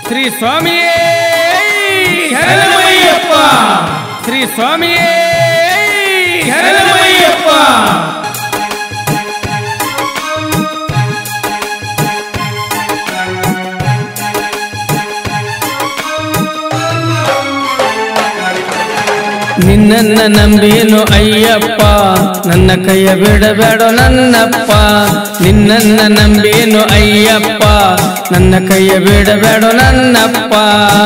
ಶ್ರೀ ಸ್ವಾಮಿಯೇ ಶರಣಮಯ್ಯಪ್ಪ ಶ್ರೀ ಸ್ವಾಮಿಯೇ ಶರಣಮಯ್ಯಪ್ಪ ನಿನ್ನನ್ನ ನಂಬೇನು ಅಯ್ಯಪ್ಪ ನನ್ನ ಕೈಯ ಬಿಡಬೇಡ ನನ್ನಪ್ಪ ನಿನ್ನನ್ನ ನಂಬೇನು ಅಯ್ಯಪ್ಪ ನನ್ನ ಕೈಯ ಬಿಡಬೇಡ ನನ್ನಪ್ಪ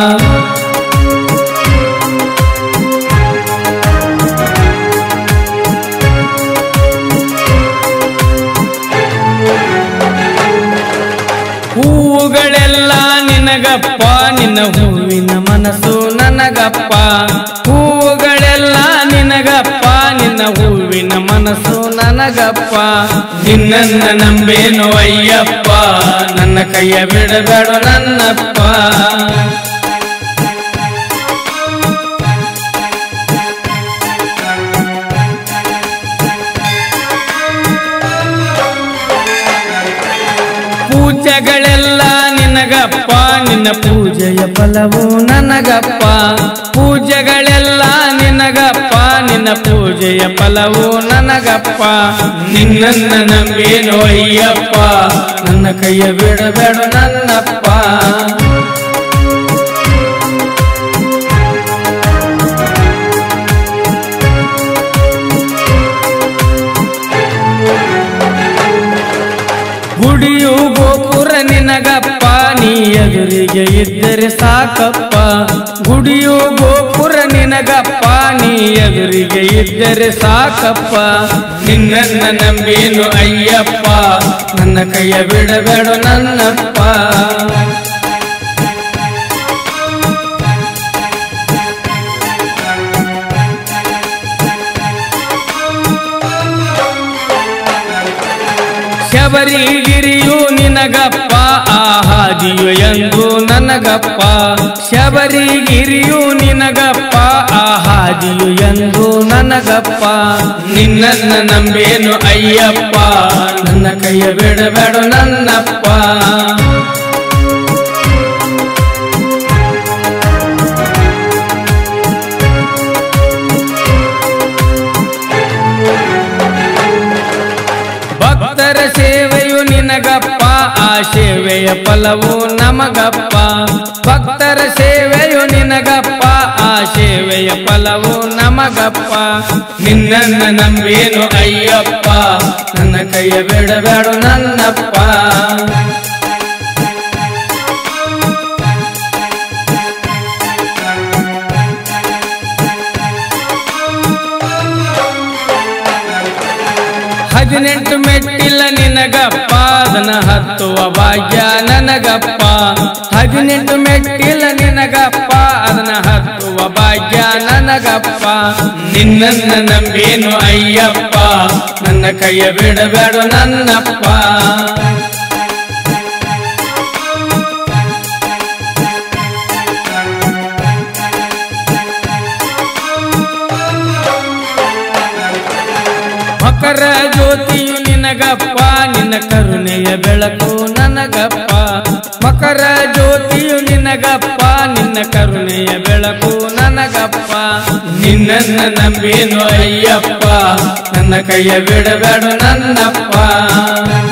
ಹೂವುಗಳೆಲ್ಲ ನಿನಗಪ್ಪ ನಿನ್ನ ಹೂವಿನ ಮನಸ್ಸು ನನಗಪ್ಪ ಹೂವುಗಳೆಲ್ಲ ನಿನಗಪ್ಪ ನಿನ್ನ ಹೂವಿನ ಮನಸ್ಸು ನನಗಪ್ಪ ನಿನ್ನನ್ನ ನಂಬೇನು ಅಯ್ಯಪ್ಪ ನನ್ನ ಕೈಯ ಬಿಡಬೇಡ ನನ್ನಪ್ಪ ಪೂಜೆಗಳೆಲ್ಲ ನಿನಗಪ್ಪ ನಿನ್ನ ಪೂಜೆಯ ಫಲವು ನನಗಪ್ಪ ಪೂಜೆಗಳೆಲ್ಲ ನಿನಗಪ್ಪ ನಿನ್ನ ಪೂಜೆಯ ಫಲವು ನನಗಪ್ಪ ನಿನ್ನನ್ನ ನಂಬೇನು ಅಯ್ಯಪ್ಪ ನನ್ನ ಕೈಯ ಬಿಡಬೇಡ ನನ್ನಪ್ಪ ಗುಡಿಯು ಗೋಪುರ ನಿನಗಪ್ಪ ನೀ ಎದುರಿಗೆ ಇದ್ದರೆ ಸಾಕಪ್ಪ ಗುಡಿಯು ಗೋಪುರ ನಿನಗಪ್ಪ ನೀ ಎದುರಿಗೆ ಇದ್ದರೆ ಸಾಕಪ್ಪ ನಿನ್ನನ್ನ ನಂಬೇನು ಅಯ್ಯಪ್ಪ ನನ್ನ ಕೈಯ ಬಿಡಬೇಡ ನನ್ನಪ್ಪ ಶಬರಿಗಿರಿಯು ನಿನಗಪ್ಪ ಆ ಹಾದಿಯು ಎಂದು ನನಗಪ್ಪ ಶಬರಿಗಿರಿಯು ನಿನಗಪ್ಪ ಆ ಹಾದಿಯು ಎಂದು ನನಗಪ್ಪ ನಿನ್ನನ್ನ ನಂಬೇನು ಅಯ್ಯಪ್ಪ ನನ್ನ ಕೈಯ ಬಿಡಬೇಡ ನನ್ನಪ್ಪ ಭಕ್ತರ ಸೇವೆಯು ನಿನಗಪ್ಪ ಆ ಸೇವೆಯ ಫಲವು ನಮಗಪ್ಪ ಭಕ್ತರ ಸೇವೆಯು ನಿನಗಪ್ಪ ಆ ಸೇವೆಯ ಫಲವು ನಮಗಪ್ಪ ನಿನ್ನನ್ನ ನಂಬೇನು ಅಯ್ಯಪ್ಪ ನನ್ನ ಕೈಯ ಬಿಡಬೇಡ ನನ್ನಪ್ಪ ಹದಿನೆಂಟು ಮೆಟ್ಟಿಲ ನಿನಗಪ್ಪ ಅದನ್ನ ಹತ್ತುವ ಭಾಗ್ಯ ನನಗಪ್ಪ ಹದಿನೆಂಟು ಮೆಟ್ಟಿಲ ನಿನಗಪ್ಪ ಅದನ್ನ ಹತ್ತುವ ಭಾಗ್ಯ ನನಗಪ್ಪ ನಿನ್ನನ್ನ ನಂಬೇನು ಅಯ್ಯಪ್ಪ ನನ್ನ ಕೈಯ ಬಿಡಬೇಡ ನನ್ನಪ್ಪ ಮಕರ ಜ್ಯೋತಿಯು ನಿನಗಪ್ಪ ನಿನ್ನ ಕರುಣೆಯ ಬೆಳಕು ನನಗಪ್ಪ ಮಕರ ಜ್ಯೋತಿಯು ನಿನಗಪ್ಪ ನಿನ್ನ ಕರುಣೆಯ ಬೆಳಕು ನನಗಪ್ಪ ನಿನ್ನನ್ನ ನಂಬೇನು ಅಯ್ಯಪ್ಪ ನನ್ನ ಕೈಯ ಬಿಡಬೇಡ ನನ್ನಪ್ಪ